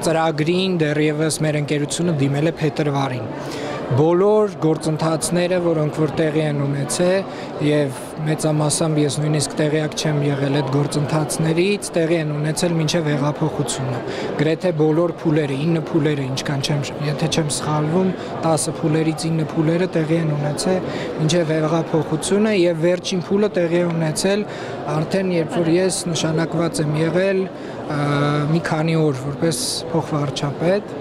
ծրագրին դեռևս մեր ընկերությունը դիմել է փետրվարին։ Բոլոր գործընթացները, որոնք որ տեղի են ունեցել եւ մեծամասամբ ես նույնիսկ տեղյակ չեմ եղել այդ գործընթացներից, տեղի են ունեցել մինչեւ հեղափոխությունը։ Գրեթե բոլոր փուլերը, 9 փուլերը, ինչքան եթե չեմ սխալվում, 10 փուլերից 9 փուլերը տեղի են ունեցել մինչեւ հեղափոխությունը եւ վերջին փուլը տեղի է ունեցել արդեն երբ որ ես նշանակված եմ եղել մի քանի օր որպես փոխվարչապետ։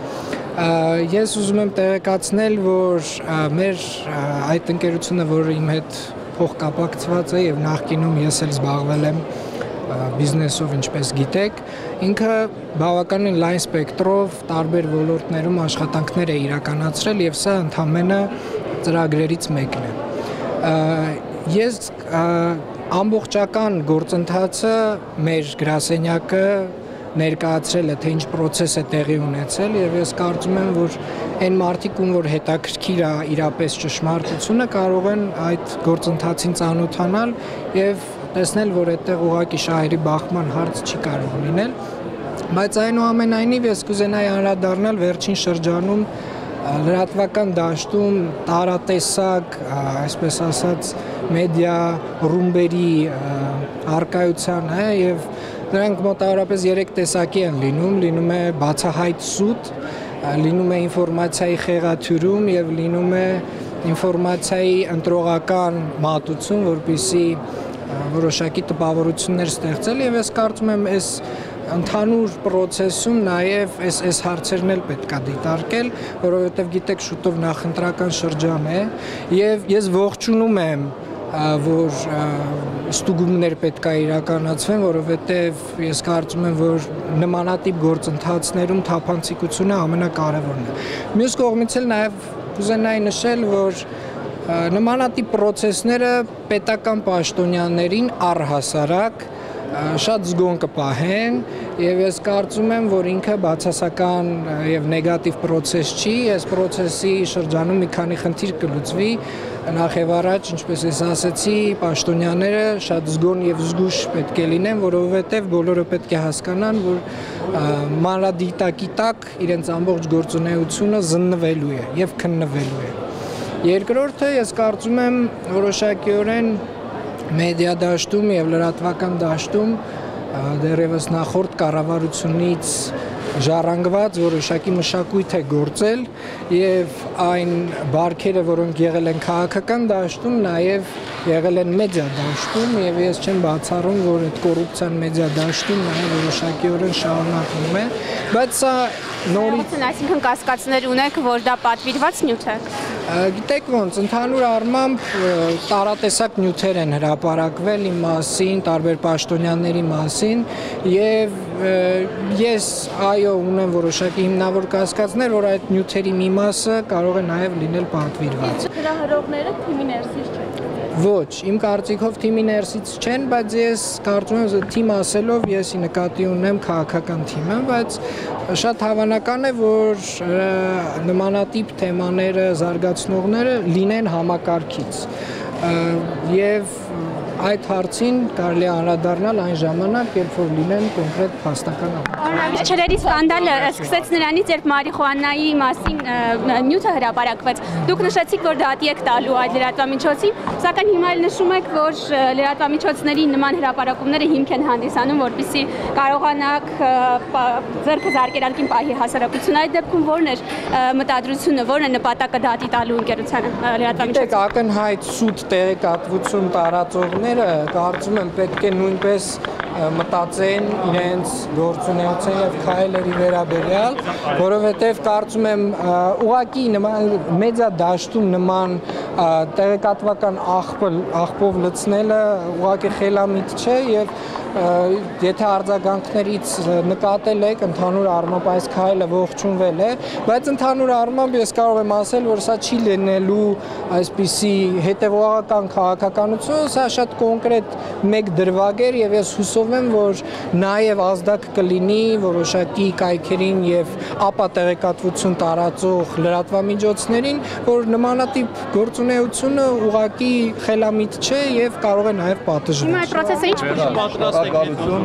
Ես ուզում եմ տեղեկացնել, որ մեր այդ ընկերությունը, որը իմ հետ փոխկապակցված է եւ նախկինում ես էլ զբաղվել եմ բիզնեսով, ինչպես գիտեք, ինքը բավականին լայն սպեկտրով տարբեր ոլորտներում աշխատանքներ է իրականացրել եւ սա ընդամենը ծրագրերից մեկն է։ Ես ամբողջական գործընթացը մեր գրասենյակը ներկայացրել է, թե ինչ process է տեղի ունեցել եւ ես կարծում եմ, որ այն մարդիկ, ում որ հետաքրքիր է իրապես ճշմարտությունը, կարող են այդ գործընթացին ծանոթանալ եւ տեսնել, որ այդտեղ ուղղակի շահերի բախման հարց չի կարող լինել, բայց այնուամենայնիվ ես կուզենայի անդրադառնալ վերջին շրջանում լրատվական դաշտում տարատեսակ, այսպես ասած, մեդիա ռումբերի առկայությանը եւ Նրանք մոտավորապես 3 տեսակի են լինում է բացահայտ սուտ, լինում է ինֆորմացիայի խեղաթյուրում եւ լինում է ինֆորմացիայի ընտրողական մատուցում, որպեսզի որոշակի տպավորություններ ստեղծել եւ ես կարծում եմ այս ընդհանուր process-ում նաեւ այս հարցերն էլ պետք է դիտարկել, որովհետեւ գիտեք շուտով նախընտրական շրջան է եւ ես ողջունում եմ որ ստուգումներ պետք է իրականացվեն, որովհետև ես կարծում եմ, որ նմանատիպ գործընթացներում թափանցիկությունը ամենակարևորն է։ Մյուս կողմից էլ նաև կուզենայի նշել, որ նմանատիպ process-ները պետական պաշտոնյաներին առհասարակ շատ զգոն կպահեն եւ ես կարծում եմ, որ ինքը բացասական եւ նեգատիվ process չի, այս process-ի շրջանում մի քանի խնդիր կլուծվի, նախ եւ առաջ, ինչպես ես ասացի, պաշտոնյաները շատ զգոն եւ զգուշ պետք է լինեն, որովհետեւ բոլորը պետք է հասկանան, որ մանրադիտակի տակ իրենց ամբողջ գործունեությունը զննվելու է եւ քննվելու է։ Երկրորդը ես կարծում եմ որոշակիորեն մեդիա դաշտում եւ լրատվական դաշտում դեռևս նախորդ կառավարությունից ժառանգված որոշակի մշակույթ է գործել եւ այն բարքերը, որոնք եղել են քաղաքական դաշտում, նաեւ եղել են մեդիա դաշտում եւ ես չեմ բացառում, որ այդ կոռուպցիան մեդիա դաշտում նաեւ որոշակիորեն շարունակվում է, բայց սա նորից այսինքն կասկածներ ունեք, որ դա պատվիրված նյութ է։ Գիտեք ոնց, ընդհանուր առմամբ տարատեսակ նյութեր են հրապարակվել իմ մասին, տարբեր պաշտոնյաների մասին եւ ես այո ունեմ որոշակի հիմնավոր կասկածներ, որ այդ նյութերի մի մասը կարող է նաեւ լինել պատվիրված։ Հրահրողները թիմի ներսից չեն։ Ոչ, իմ կարծիքով թիմի ներսից չեն, բայց ես կարծում եմ թիմ ասելով ես նկատի ունեմ քաղաքական թիմը, բայց շատ հավանական է, որ նմանատիպ թեմաները զարգացնողները լինեն համակարգից եւ այդ հարցին կարելի է անդրադառնալ այն ժամանակ, երբ որ լինեն կոնկրետ փաստական ապացույցներ։ Չլերի սկանդալը սկսեց նրանից, երբ մարիխուանայի մասին նյութը հրապարակվեց։ Դուք նշեցիք, որ դատի եք տալու այդ լրատվամիջոցին, սակայն հիմա էլ նշում եք, որ լրատվամիջոցների նման հրապարակումները հիմք են հանդիսանում, որպեսզի կարողանաք ձեռքը զարկերակին պահի հասարակությունը։ Այդ դեպքում ո՞րն է մտադրությունը, ո՞րն է նպատակը դատի տալու ընկերությանը լրատվամիջոցին։ Ակնհայտ սուտ տեղեկատվություն տարածողները կարծում եմ պետք է նույնպես մտածեն իրենց գործունեության եւ քայլերի վերաբերյալ, որովհետեւ կարծում եմ ուղղակի մեդիա դաշտում նման տեղեկատվական աղբով լցնելը ուղղակի խելամիտ չէ եւ եթե արձագանքներից նկատել եք ընդհանուր առմամբ այս քայլը ողջունվել է, բայց ընդհանուր առմամբ ես կարող եմ ասել, որ սա չի լինելու այսպիսի հետևողական քաղաքականություն, սա շատ կոնկրետ մեկ դրվագ էր եւ ես հուսով եմ, որ նաեւ ազդակ կլինի որոշակի կայքերին եւ ապա տեղեկատվություն տարածող լրատվամիջոցներին, որ նմանատիպ գործունեությունը ուղղակի խելամիտ չէ եւ կարող է նաեւ պատժվել։ Հիմա այդ process-ը ինչ պատրաստ եք։